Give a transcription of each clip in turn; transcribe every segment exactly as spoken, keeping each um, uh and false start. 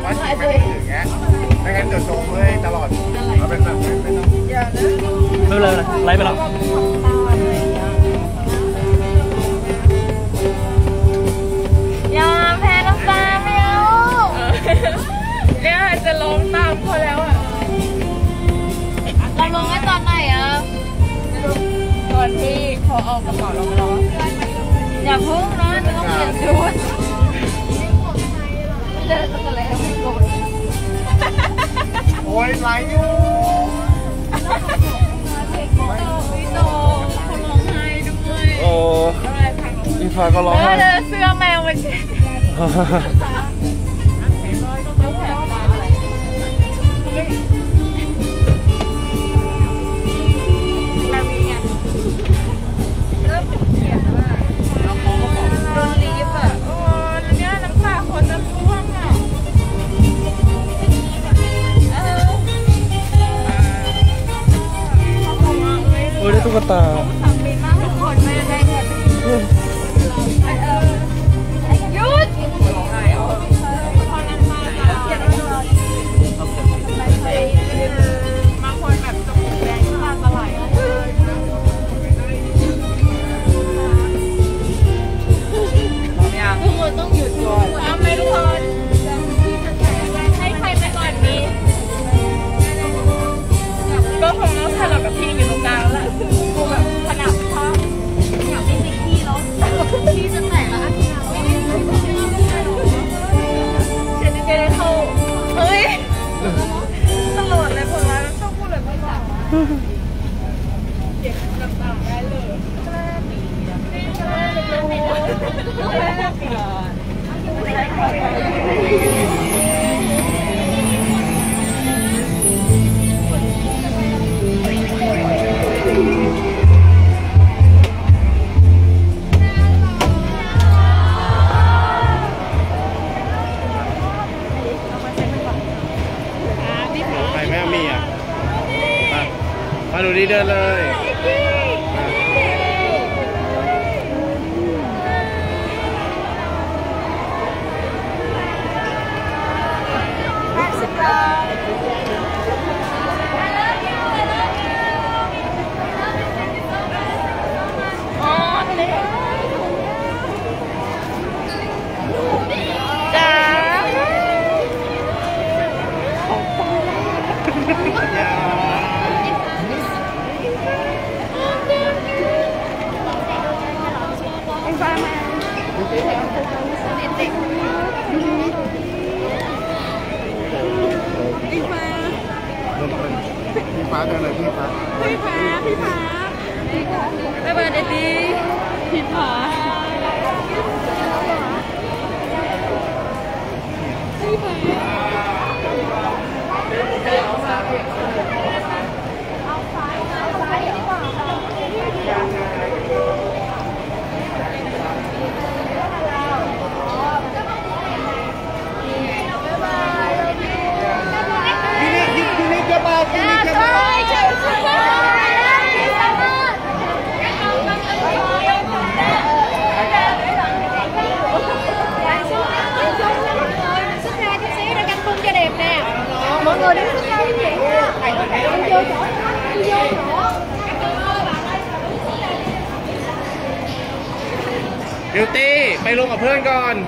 ว่าจีบไม่ถึงเงี้ยไม่งั้นเดี๋ยวโจมเลยตลอดเราเป็นแบบไม่ต้องอย่านะไม่เป็นไรไล่ไปแล้วยอมแพ้น้ำตาไม่เอาเนี่ยจะร้องตามเขาแล้วอ่ะเราลงไว้ตอนไหนอ่ะตอนที่เขาเอากระเป๋าเราไปร้องอย่าพึ่งนะจะต้องเปลี่ยนชุดเลิกกันแล้วไม่โกรธโอ้ยไหลอยู่พี่โตเขาร้องไห้ด้วยโอ้อีฟ้าก็ร้องไห้เสื้อแมวมันเช็ดโอ้ยได้ตุ๊กตาเก็บต่างๆได้เลยไปแม่มีอ่ะมาดูดีเดินเลยพี่ฟ้าเดินเลยพี่ฟ้าพี่ฟ้าพี่ฟ้าบ๊ายบายเด็ดดีพี่ฟ้าพี่ฟ้าเอาซ้ายเอาซ้ายดีกว่าmọi người đứng xung quanh vậy nha, thầy có thể đi vô chỗ, đi vô chỗ. บิวตี้ไปลงกับเพื่อนก่อน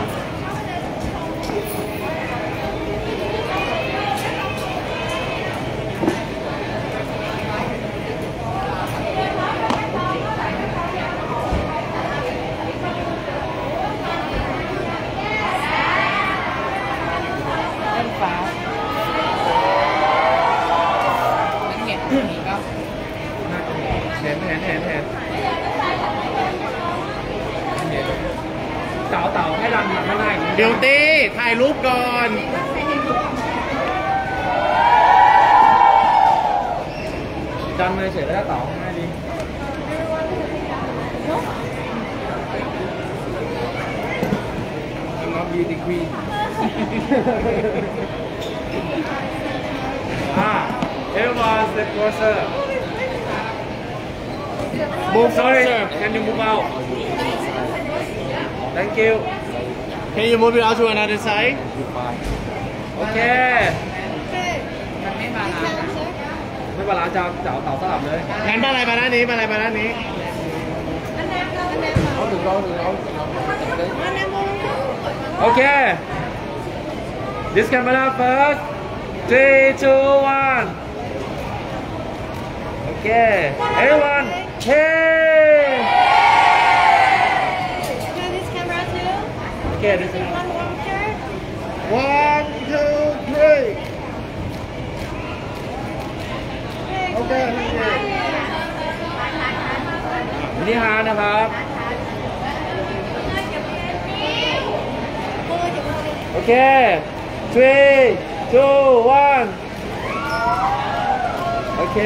เห็นเห็นเห็นเห็นเต่าเต่าให้ดันมาข้างหน้าบิวตี้ถ่ายรูปก่อนดันเลยเฉยแล้วเต่าข้างหน้าดีน้องบีดีควีนอ่า everyone step closer move sorry can you move out thank you can you move it out to another side โอเคไม่บาลานซ์จะจะเอาเต่าสลับเลยงั้นมาอะไรมาด้านนี้มาอะไรมาด้านนี้เอาถึงเราถึงเราโอเค this camera first three two one okay everyone hey okay this is one two three okay นี่ฮานะครับโอเค three two one โอเค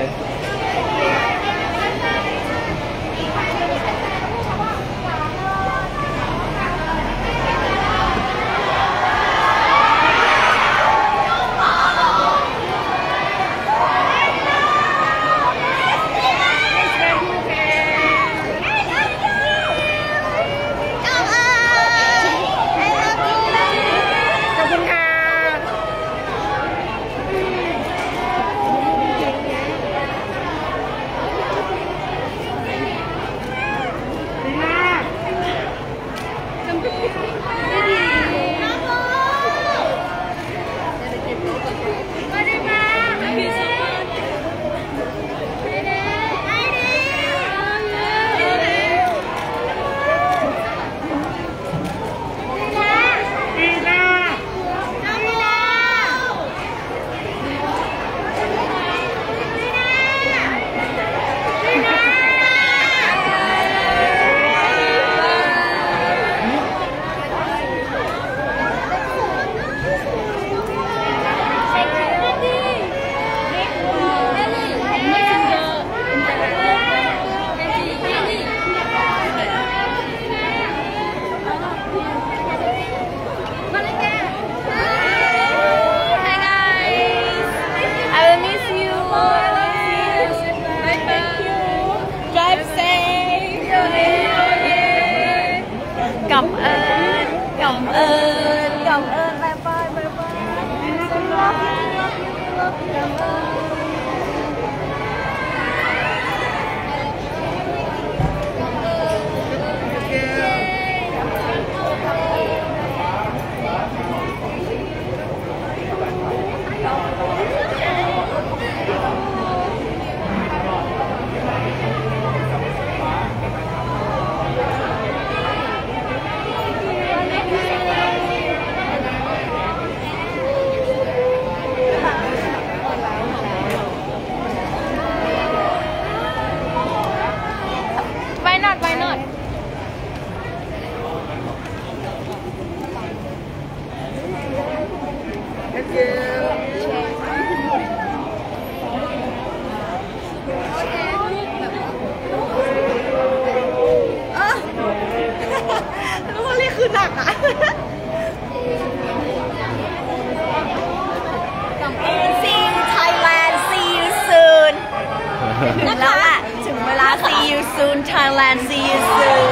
cảm ơn cảm ơn cảm ơn bye bye bye bye cảm ơn Why not? Why not? Thank you. รู้ว่านี่คือหนักอ่ะ See you Thailand see you soon แล้วแหละถึงเวลา see you soon Thailand see you soon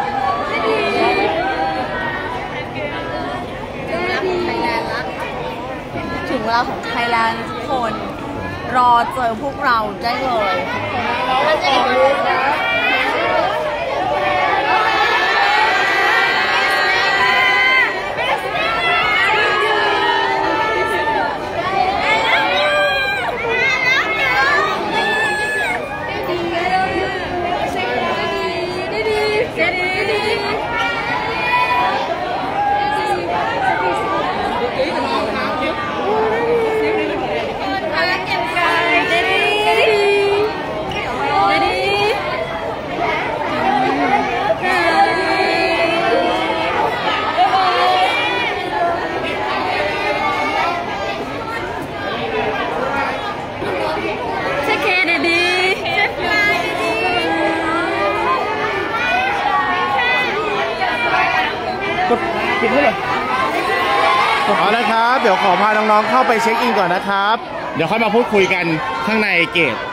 ถึงเวลาของไทยแลนด์ทุกคนรอเจอพวกเราได้เลยเราจะได้รู้นะกดปิดให้เลยเอาละครับเดี๋ยวขอพาน้องๆเข้าไปเช็คอินก่อนนะครับเดี๋ยวค่อยมาพูดคุยกันข้างในเกต